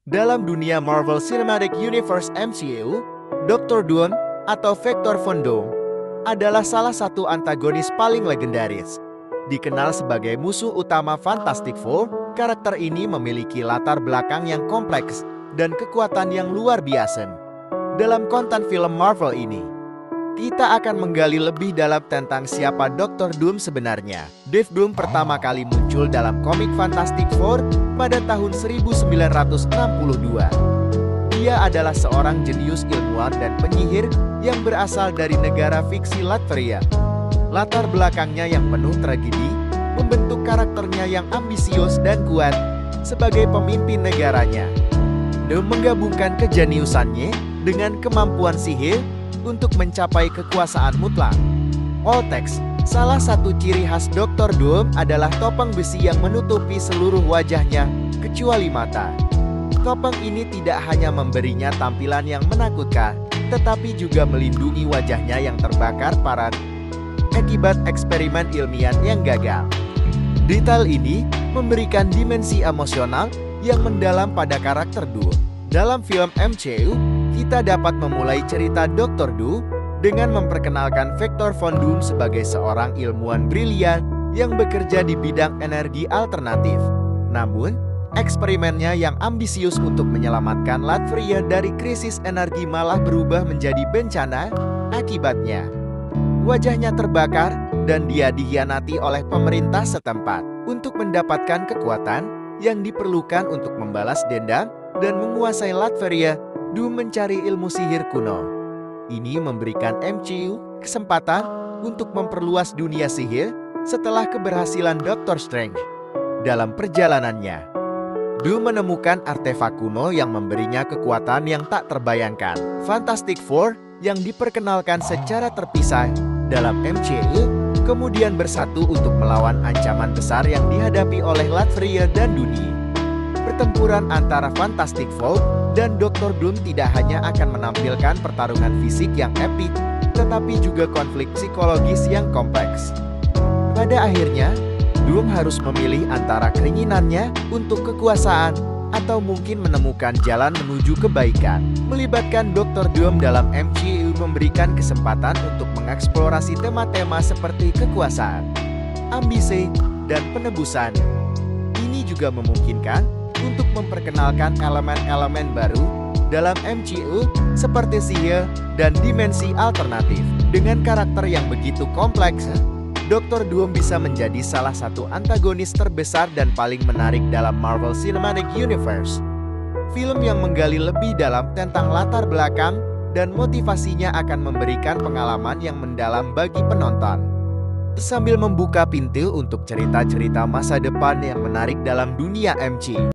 Dalam dunia Marvel Cinematic Universe (MCU), Dr. Doom atau Victor Von Doom adalah salah satu antagonis paling legendaris. Dikenal sebagai musuh utama Fantastic Four, karakter ini memiliki latar belakang yang kompleks dan kekuatan yang luar biasa. Dalam konten film Marvel ini, kita akan menggali lebih dalam tentang siapa Dr. Doom sebenarnya. Dave Doom pertama kali muncul dalam komik Fantastic Four pada tahun 1962. Dia adalah seorang jenius ilmuwan dan penyihir yang berasal dari negara fiksi Latveria. Latar belakangnya yang penuh tragedi membentuk karakternya yang ambisius dan kuat sebagai pemimpin negaranya. Doom menggabungkan kejeniusannya dengan kemampuan sihir untuk mencapai kekuasaan mutlak. Oltex, salah satu ciri khas Dr. Doom adalah topeng besi yang menutupi seluruh wajahnya, kecuali mata. Topeng ini tidak hanya memberinya tampilan yang menakutkan, tetapi juga melindungi wajahnya yang terbakar parah akibat eksperimen ilmiah yang gagal. Detail ini memberikan dimensi emosional yang mendalam pada karakter Doom. Dalam film MCU, kita dapat memulai cerita Dr. Doom dengan memperkenalkan Victor Von Doom sebagai seorang ilmuwan brilian yang bekerja di bidang energi alternatif. Namun, eksperimennya yang ambisius untuk menyelamatkan Latveria dari krisis energi malah berubah menjadi bencana. Akibatnya, wajahnya terbakar dan dia dikhianati oleh pemerintah setempat. Untuk mendapatkan kekuatan yang diperlukan untuk membalas dendam dan menguasai Latveria, Doom mencari ilmu sihir kuno. Ini memberikan MCU kesempatan untuk memperluas dunia sihir setelah keberhasilan Doctor Strange. Dalam perjalanannya, Doom menemukan artefak kuno yang memberinya kekuatan yang tak terbayangkan. Fantastic Four yang diperkenalkan secara terpisah dalam MCU kemudian bersatu untuk melawan ancaman besar yang dihadapi oleh Latveria dan dunia. Pertempuran antara Fantastic Four dan Dr. Doom tidak hanya akan menampilkan pertarungan fisik yang epik, tetapi juga konflik psikologis yang kompleks. Pada akhirnya, Doom harus memilih antara keinginannya untuk kekuasaan atau mungkin menemukan jalan menuju kebaikan. Melibatkan Dr. Doom dalam MCU memberikan kesempatan untuk mengeksplorasi tema-tema seperti kekuasaan, ambisi, dan penebusan. Ini juga memungkinkan untuk memperkenalkan elemen-elemen baru dalam MCU seperti sihir dan dimensi alternatif. Dengan karakter yang begitu kompleks, Dr. Doom bisa menjadi salah satu antagonis terbesar dan paling menarik dalam Marvel Cinematic Universe. Film yang menggali lebih dalam tentang latar belakang dan motivasinya akan memberikan pengalaman yang mendalam bagi penonton, sambil membuka pintu untuk cerita-cerita masa depan yang menarik dalam dunia MCU.